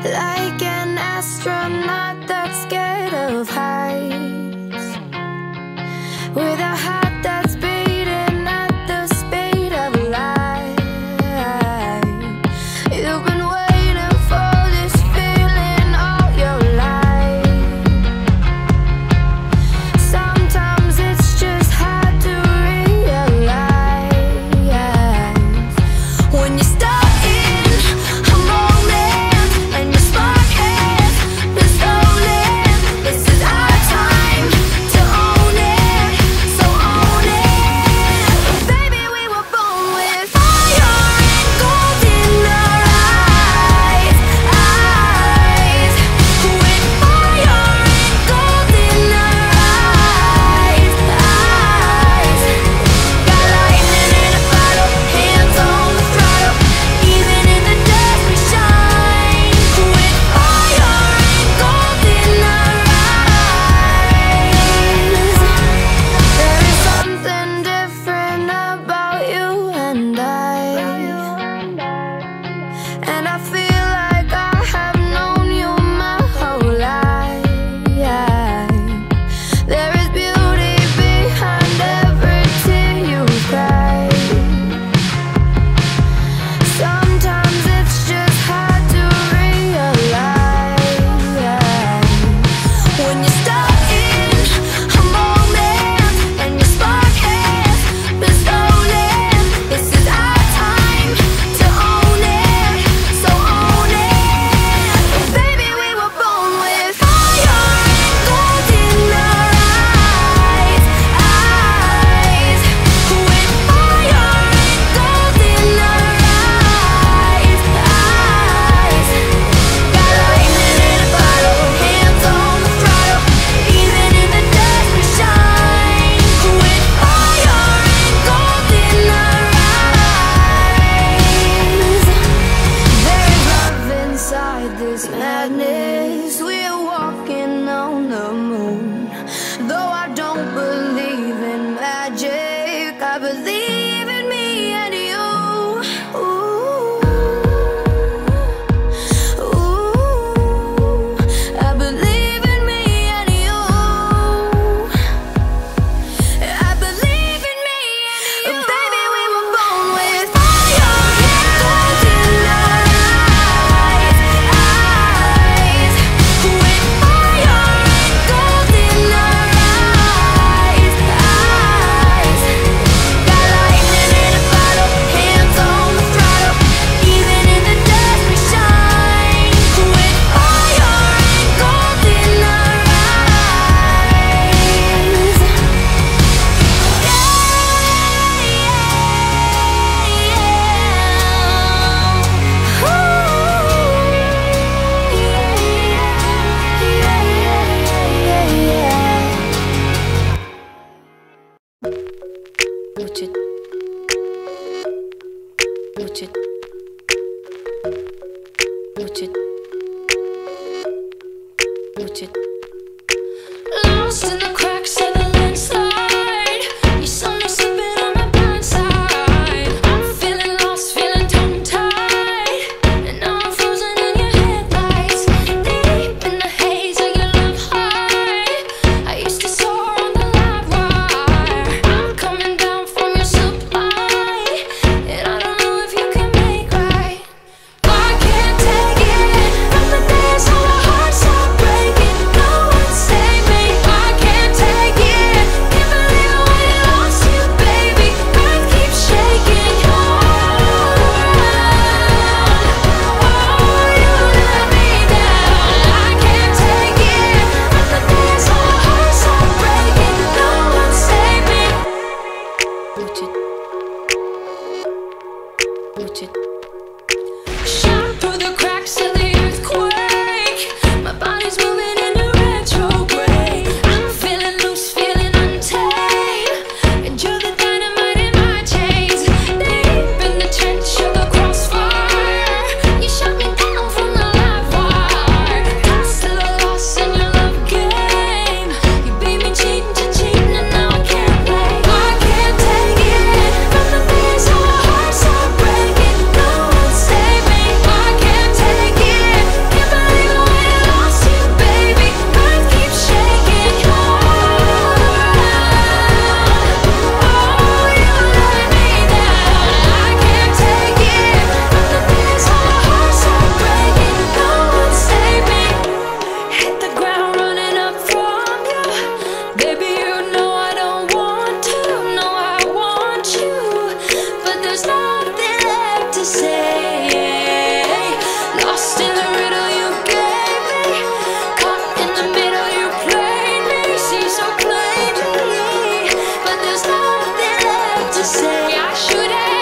like an astronaut that's scared of heights, with a heart that's beating at the speed of light. You've been waiting for this feeling all your life. Sometimes it's just hard to realize when you start in a moment and your spark has been stolen. This is our time to own it, so own it. Baby, we were born with fire and gold in our eyes, with fire and gold in our eyes. Got lightning in a bottle, hands on the throttle, even in the dust we shine, with fire and gold in our eyes. There is something different about you and I feel like I have known you my whole life. There is beauty behind every tear you cry. Sometimes it's just hard to realize when you start in a moment and your spark has been stolen. This is our time to own it, so own it. Baby, we were born with fire and gold in our eyes, with fire and gold in our eyes. Got lightning in a bottle, hands on the throttle, even in the dust we shine, with fire and gold in our eyes. There is love inside this madness. We're walking on the moon. Though I don't believe in magic, I believe in me and you. Ooh, ooh, I believe in me and you. I believe in me and you. Baby, we were born with fire and gold in our eyes, with fire and gold in our eyes. Got lightning in a bottle, hands on the throttle, even in the dust we shine, with fire and gold in our eyes. What you lost in the cracks of the landslide. You saw me slipping on my blind side. I'm feeling lost, feeling tongue-tied, and now I'm frozen in your headlights. Deep in the haze of your love high, I used to soar on the live wire. I'm coming down from your supply, and I don't know if you can make right. I can't take it from the days when our hearts are breaking. No one save me. I can't take it. Can't believe when I lost you, baby. Earth keeps shaking. Oh, you let me down. I can't take it from the days when our hearts are breaking. No one save me. Shot through the cracks of the earthquake. My body's moving in a retrograde. I'm feeling loose, feeling untamed, and you're the dynamite in my chains. Deep in the trench of the crossfire, you shot me down from the live wire. Lost to the loss in your love game. You beat me cheating to cheating, and now I can't play. I can't take it say I should have.